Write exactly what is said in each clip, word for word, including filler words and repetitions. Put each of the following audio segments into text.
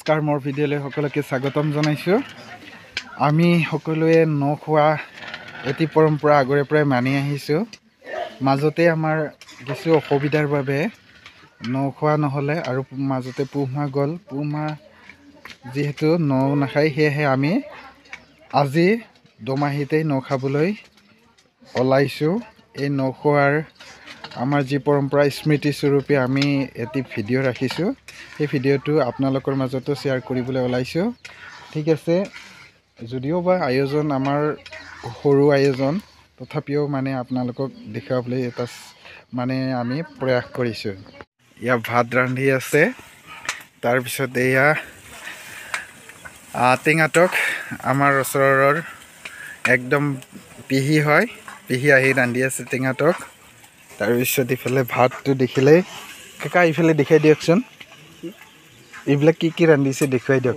নমস্কাৰ, মোৰ ভিডিঅ'লৈ সকলোকে স্বাগতম জনাইছোঁ। আমি সকলোৱে নখোৱা এটি পৰম্পৰা আগৰে পৰাই মানি আহিছোঁ। মাজতে আমাৰ কিছু অসুবিধাৰ বাবে নখোৱা নহ'লে আৰু মাজতে পুহ মাহ গ'ল। পুহ মাহ যিহেতু ন নাখায়, সেয়েহে আমি আজি দোমাহীতেই ন খাবলৈ ওলাইছোঁ। এই নখোৱাৰ আমাৰ যি পৰম্পৰা স্মৃতিস্বৰূপে আমি এটি ভিডিঅ' ৰাখিছোঁ। সেই ভিডিঅ'টো আপোনালোকৰ মাজতো শ্বেয়াৰ কৰিবলৈ ওলাইছোঁ। ঠিক আছে, যদিও বা আয়োজন আমাৰ সৰু আয়োজন, তথাপিও মানে আপোনালোকক দেখুৱাবলৈ এটা মানে আমি প্ৰয়াস কৰিছোঁ। এয়া ভাত ৰান্ধি আছে, তাৰপিছত এয়া টেঙাটক আমাৰ ওচৰৰ একদম পিহি হয়, পিহি আহি ৰান্ধি আছে টেঙাটক। তাৰপিছত ইফালে ভাতটো দেখিলেই কাকা ইফালে দেখাই দিয়কচোন, এইবিলাক কি কি ৰান্ধিছে দেখুৱাই দিয়ক।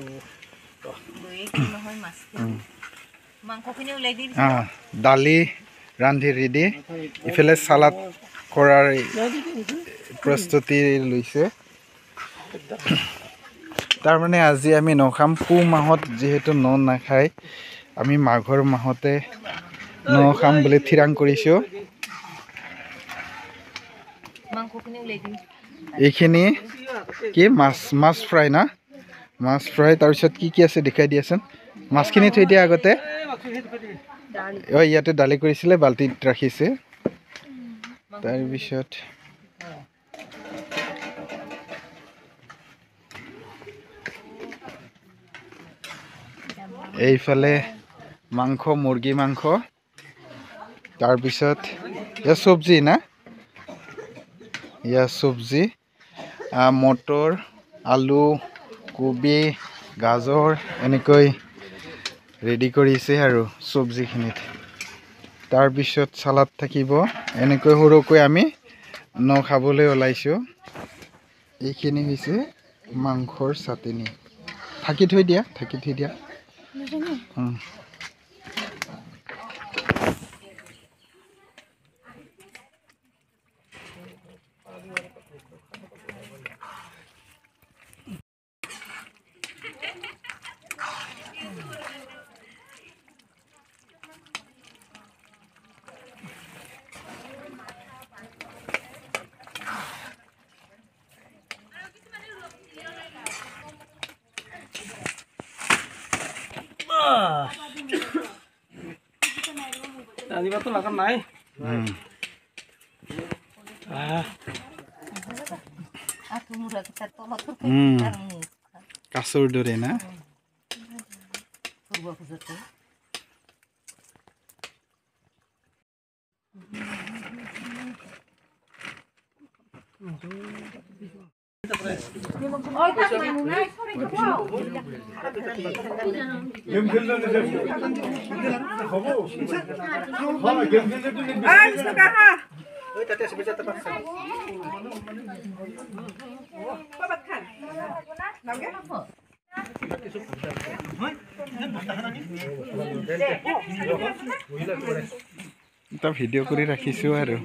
দালি ৰান্ধি ৰেডি, ইফালে চালাড কৰাৰ প্ৰস্তুতি লৈছে। তাৰমানে আজি আমি নখাম। পুহ মাহত যিহেতু ন নাখায়, আমি মাঘৰ মাহতে ন খাম বুলি থিৰাং কৰিছোঁ। এইখিনি কি মাছ মাছ ফ্ৰাই না, মাছ ফ্ৰাই। তাৰপিছত কি কি আছে দেখাই দিয়াচোন। মাছখিনি থৈ দিয়া আগতে। অঁ, ইয়াতে দালি কৰিছিলে, বাল্টিত ৰাখিছে। তাৰপিছত এইফালে মাংস, মুৰ্গী মাংস। তাৰপিছত এয়া চব্জি না, এয়া চব্জি মটৰ, আলু, কবি, গাজৰ এনেকৈ ৰেডি কৰিছে আৰু চব্জিখিনিত। তাৰপিছত চালাড থাকিব। এনেকৈ সৰুকৈ আমি ন খাবলৈ ওলাইছোঁ। এইখিনি হৈছে মাংসৰ চাটনি। ঢাকি থৈ দিয়া, ঢাকি থৈ দিয়া। রাঁধিবাতো লাগা নাই। কাছৰ দৰে না। এটা ভিডিঅ' কৰি ৰাখিছোঁ আৰু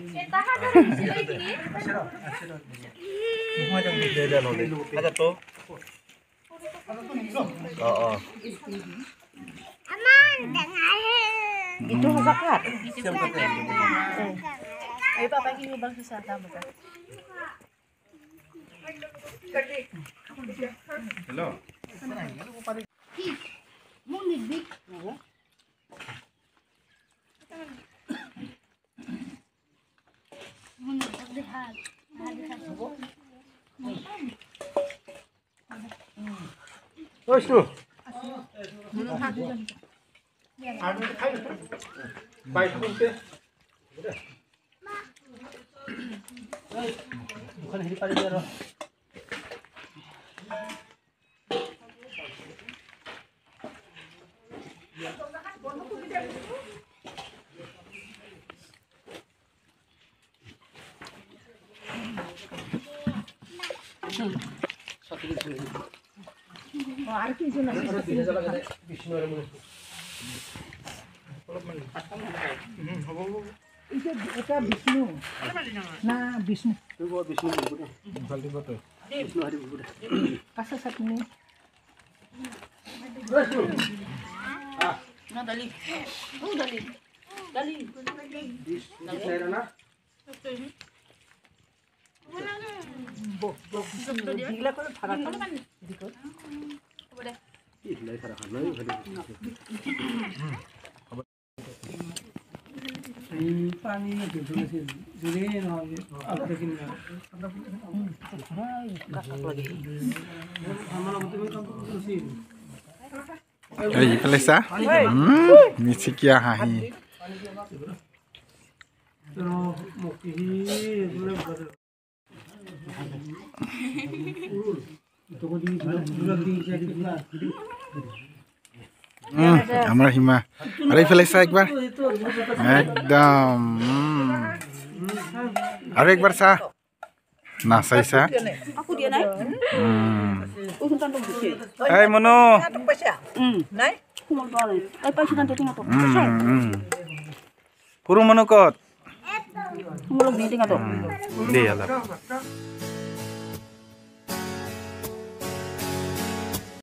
আর কি জন্য এটা বিষ্ণু না বিষ্ণু বিষ্ণু কাঁচা চাটনি Na dali. Oh dali. Dali. দিগলা করে থাকা পানি জুড়ে নহলে আলাদা কিনা আমার তুমি কাম করছি এই ইফালে চা মিচিকিয়া হাঁহি তো মুখি এগুলো বড় তো কোদি দূর দিন চেক না উম, আমার হিমা আর ইফালে চা একবার একদম উম। আর একবার চা না চাইছা Aku dia naik. উম। Usun tanpa bukti. এই মনো Hmm. Naik. Aku mau balik. Eh pasti nanti tinggal tuh. উম, উম। সৰু মনো কত Aku mau lebih tinggal tuh. দেই অলপ